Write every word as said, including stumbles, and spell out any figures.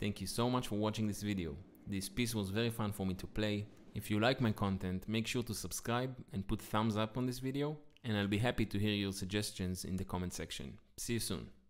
Thank you so much for watching this video. This piece was very fun for me to play. If you like my content, make sure to subscribe and put thumbs up on this video, and I'll be happy to hear your suggestions in the comment section. See you soon.